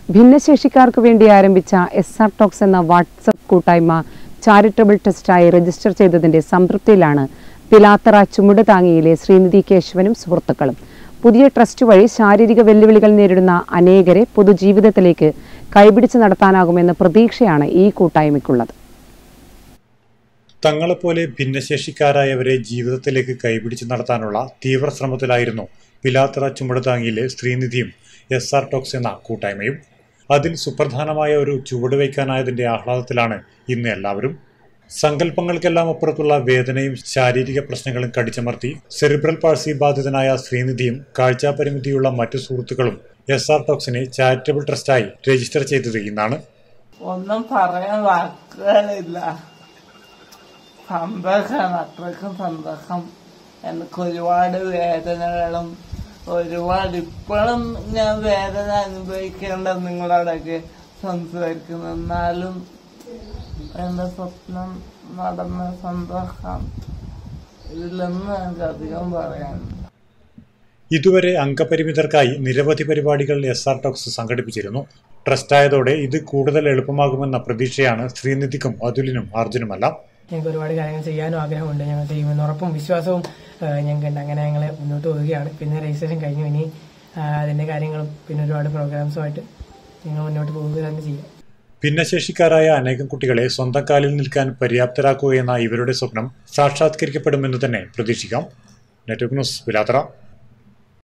ഭിന്നശേഷിക്കാർക്ക് വേണ്ടി ആരംഭിച്ച SR ടോക്സ് എന്ന വാട്സ്ആപ്പ് കൂട്ടായ്മ ചാരിറ്റബിൾ ട്രസ്റ്റായി രജിസ്റ്റർ ചെയ്തതിന്റെ സംതൃപ്തിയിലാണ് പിലാത്തറ ചുമടുതാങ്ങിയിലെ ശ്രീനിധി കേശവനും സുഹൃത്തുക്കളും. പുതിയ ട്രസ്റ്റ് വഴി ശാരീരിക വെല്ലുവിളികൾ നേരിടുന്ന അനേകരെ പൊതുജീവിതത്തിലേക്ക് കൈപിടിച്ച് നടത്താനാകുമെന്ന പ്രതീക്ഷയാണ് ഈ കൂട്ടായ്മയ്ക്കുള്ളത്. തങ്ങളെപ്പോലെ ഭിന്നശേഷിക്കാരായവരെ ജീവിതത്തിലേക്ക് കൈപിടിച്ച് നടത്താനുള്ള തീവ്ര ശ്രമത്തിലായിരുന്നു പിലാത്തറ ചുമടുതാങ്ങിയിലെ ശ്രീനിധിയും SR ടോക്സ് എന്ന കൂട്ടായ്മയും. അതിൽ സുപ്രധാനമായ ഒരു ചുവടുവയ്ക്കാനായതിന്റെ ആഹ്ലാദത്തിലാണ് ഇന്ന് എല്ലാവരും. സങ്കല്പങ്ങൾക്കെല്ലാം അപ്പുറത്തുള്ള വേദനയും ശാരീരിക പ്രശ്നങ്ങളും കടിച്ചമർത്തി സെറിബ്രൽ പാൾസി ബാധിതനായ ശ്രീനിധിയും കാഴ്ചാപരിമിതിയുള്ള മറ്റു സുഹൃത്തുക്കളും SR ടോക്സിനെ ചാരിറ്റബിൾ ട്രസ്റ്റായി രജിസ്റ്റർ ചെയ്തത് ഇന്നാണ്. ഒന്നും പറയാൻ വാക്കുകളില്ല. സന്തോഷമാണ്, അത്രയ്ക്കും സന്തോഷം. എനിക്ക് ഒരുപാട് വേദനകളും ഇപ്പോഴും ഞാൻ വേദന അനുഭവിക്കേണ്ട നിങ്ങളോടൊക്കെ സംസാരിക്കുന്നു. എന്നാലും എന്റെ സ്വപ്നം നടന്ന സന്തോഷം ഇതിലൊന്നും എനിക്ക് അധികം പറയാനുണ്ട്. ഇതുവരെ അംഗപരിമിതർക്കായി നിരവധി പരിപാടികൾ SR ടോക്സ് സംഘടിപ്പിച്ചിരുന്നു. ട്രസ്റ്റായതോടെ ഇത് കൂടുതൽ എളുപ്പമാകുമെന്ന പ്രതീക്ഷയാണ് ശ്രീനിധിക്കും അതുലിനും അർജുനുമെല്ലാം. ഞങ്ങൾക്ക് ഒരുപാട് കാര്യങ്ങൾ ചെയ്യാനും ആഗ്രഹമുണ്ട്. ഞങ്ങൾ ചെയ്യുമെന്ന് ഉറപ്പും വിശ്വാസവും ഞങ്ങൾക്കുണ്ട്. അങ്ങനെ ഞങ്ങൾ മുന്നോട്ട് പോവുകയാണ്. പിന്നെ രജിസ്ട്രേഷൻ കഴിഞ്ഞു. ഇനി അതിന്റെ കാര്യങ്ങളും പിന്നെ ഒരുപാട് പ്രോഗ്രാംസുമായിട്ട് ഞങ്ങൾ മുന്നോട്ട് പോവുക തന്നെ ചെയ്യും. ഭിന്നശേഷിക്കാരായ അനേകം കുട്ടികളെ സ്വന്തം കാലിൽ നിൽക്കാൻ പര്യാപ്തരാക്കുക എന്ന ഇവരുടെ സ്വപ്നം സാക്ഷാത്കരിക്കപ്പെടുമെന്ന് തന്നെ പ്രതീക്ഷിക്കാം. Network news, Pilathara.